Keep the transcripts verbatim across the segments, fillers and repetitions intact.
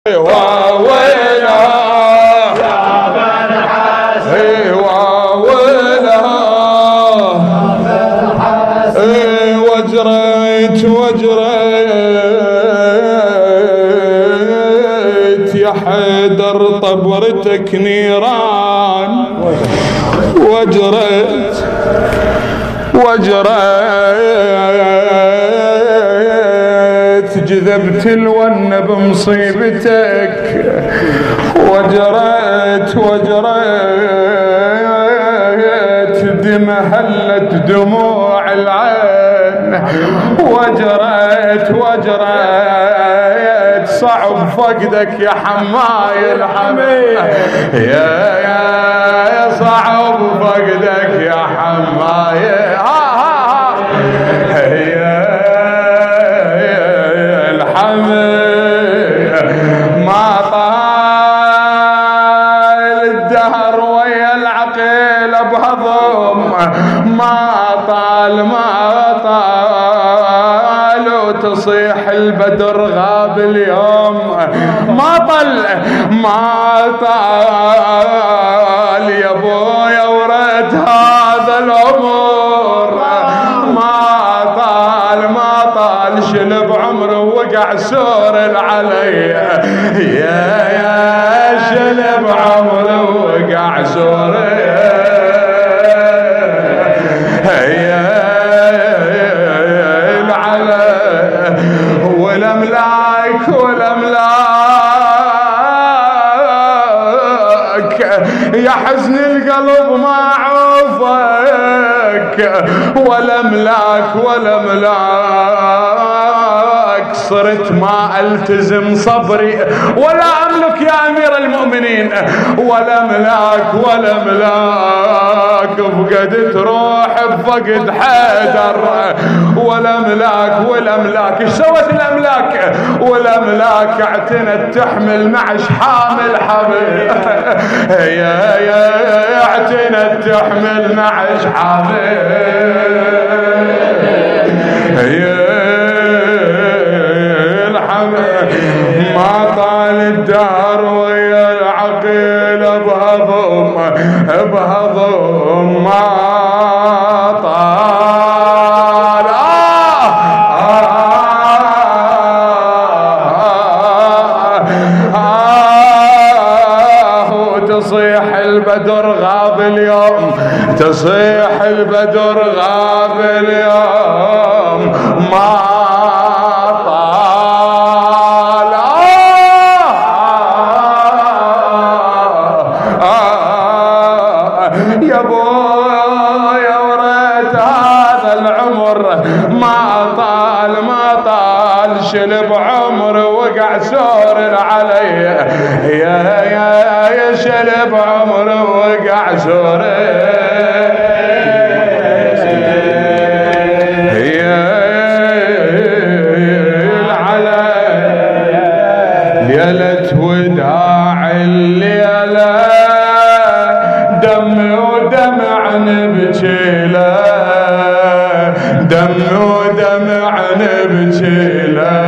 واويلا يا بن حسن واويلا وجريت وجريت يا حيدر طبرتك نيران وجريت وجريت جذبت الون بمصيبتك وجريت وجريت دم هلت دموع العين وجريت وجريت صعب فقدك يا حماي الحمي يا يا صعب فقدك يا حماي ها ها ها يا الحمي ما طال الدهر ويا العقيل بهضم ما طال ما طال وتصيح البدر غاب اليوم ما طل ما طال يا ابويا ورد هذا العمر ما طال ما طال شلب عمره وقع سور العلي يا يا شلب عمره وقع سور والاملاك والاملاك يا حزن القلب ما عوفك والاملاك والاملاك صرت ما التزم صبري ولا املك يا امير المؤمنين والاملاك والاملاك فقدت روح بفقد حيدر والاملاك والاملاك ايش سوت الاملاك والاملاك اعتنت تحمل مع حامل حبيب يا يا اعتنت تحمل مع حامل يا الحمل ما طال الدهر ويا العقيل بهضم بهضم ما طال آه آه تصيح البدر غاب اليوم تصيح البدر غاب اليوم ما طال آه يا بويا وريت هذا العمر ما طال ما طال شلب عمر وقع سور علي يا يا يا شلب عمر وقع سور ليلة وداع الليلة دم ودمع نبجيله دم ودمع نبجيله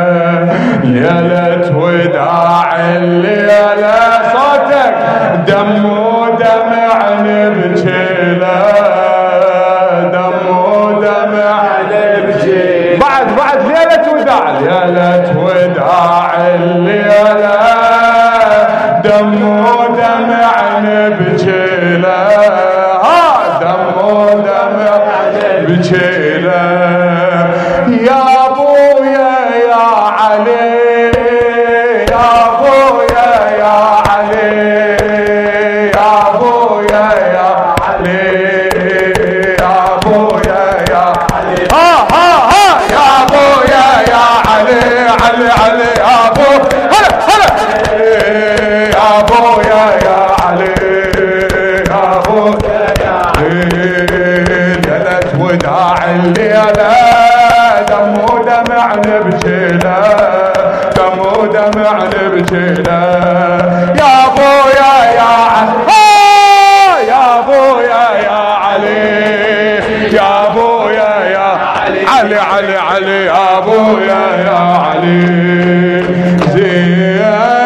ليلة وداع الليلة صوتك دم ودمع نبجيله دم ودمع نبجيله بعد بعد ليلة وداع ليلة وداع الليلة دم ودمع نبجيله ها دم ودمع نبجيله يا ابويا يا علي يا ابويا يا علي يا ابويا يا علي يا ابويا يا علي ها ها ها يا ابويا يا علي علي علي يا ابو هلا هلا يا ابويا يا علي يا ابويا يا علي ليلة وداع الليلة دم ودمع نبجيله دم ودمع نبجيله يا ابويا يا علي يا ابويا يا علي يا ابويا يا علي علي علي علي يا ابويا يا علي زين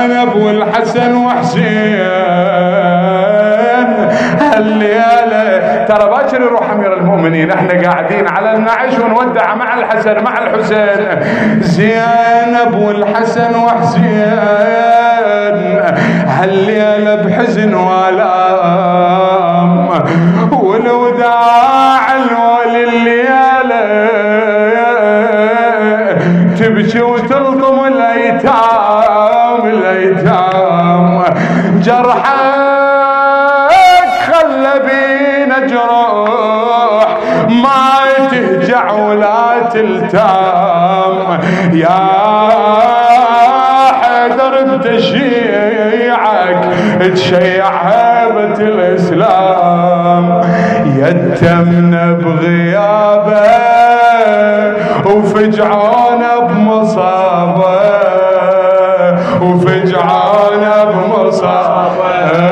باكر يروح امير المؤمنين، احنا قاعدين على النعش ونودع مع الحسن مع الحسين. زينب والحسن وحسين هالليله بحزن والام، والوداع الولي الليله تبكي وتلطم الايتام الايتام. جرحك خلى بينا جروح ما تهجع ولا تلتام. يا حيدر بتشيعك تشيع هيبة الإسلام. يتمنا بغيابه وفجعونا بمصابه وفجعونا بمصابه.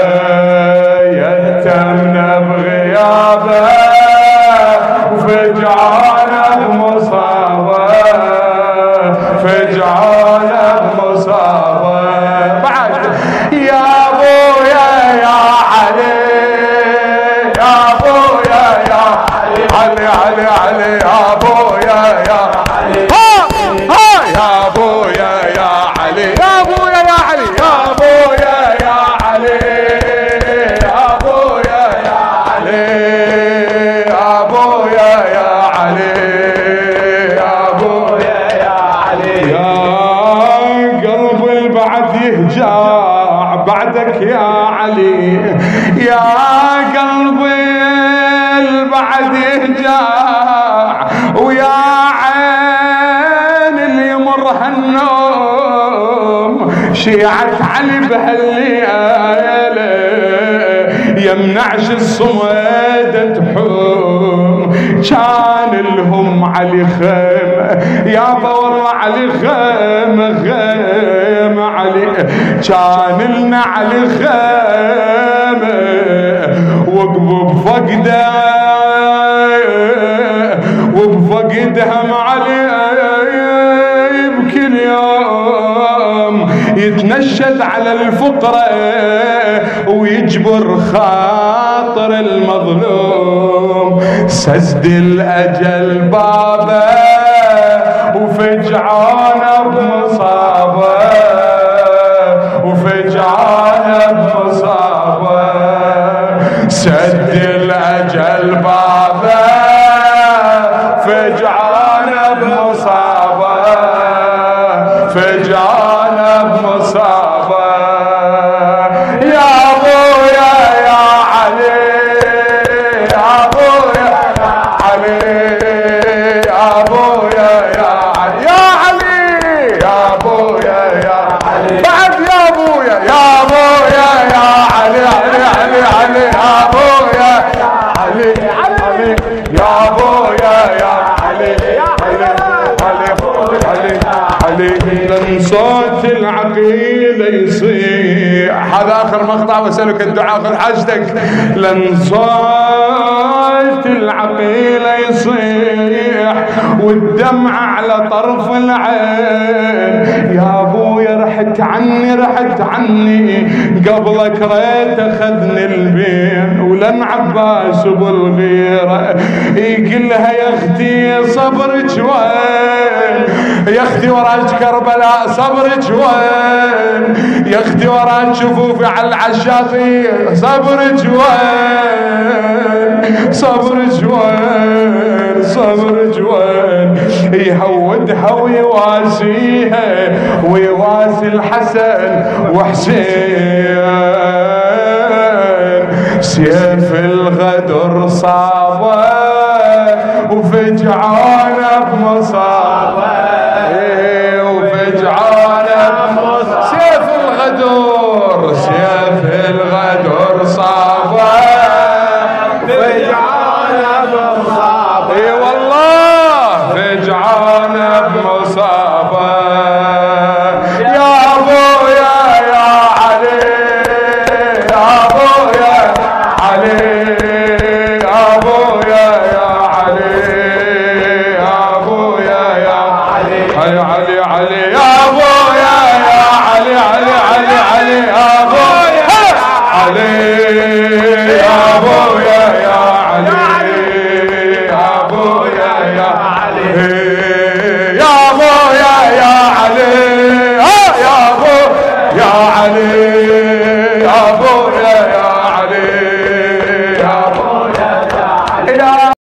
يتمنا بغيابه وفجعونا بمصابه فجعونا بمصابه. بعد يا ابويا يا علي يا ابويا يا علي علي علي يا ابويا يا علي ها ها يا ابويا يا علي يا ابويا يا علي يا ابويا يا علي يا ابويا يا علي يا ابويا يا علي يا ابويا يا علي. يا قلب البعد يهجع بعدك يا علي، يا قلبي البعد يهجع ويا عين اللي يمرها النوم. شيعة علي بهالليالة يمنعش الصمد تحوم. كان لهم علي خيمة يابا والله علي خيمة خيمة علي. كان لنا علي خيمة وقبوا بفقده وبفقدهم علي بكل يوم يتنشد على الفقرة ويجبر خاطر المظلوم. سجد الأجل بابه وفجعانا بمصابه وفجعانا بمصابه. سد الأجل بابه فجعانا بمصابه فجعانا بمصابه. يا ابويا يا علي يا ابويا يا علي يا ابويا يا علي يا علي يا ابويا يا علي. بعد يا ابويا يا ابويا يا علي علي علي علي يا ابويا يا علي علي يا ابويا يا علي علي علي علي. لن صوت العقيلة يصيح. هذا اخر مقطع واسالك الدعاء خذ حاجتك. لن صوت العقيلة يصيح والدمعة على طرف العين. يا ابويا رحت عني رحت عني قبلك ريت اخذني البين. ولن عباس ابو الغيرة يقلها يا اختي صبرك وين يا اختي وراك كربلاء صبرك وين يا اختي وراك شفوفي على العشاطين صبرك وين صبرك وين صبرك وين. يهودها ويواسيها ويواسي الحسن وحسين. سيف الغدر صابه وفجعانا بمصابه وفجعانا بمصابه. سيف الغدر سيف الغدر صابه فجعانا بمصابه. اي والله فجعانا بمصابه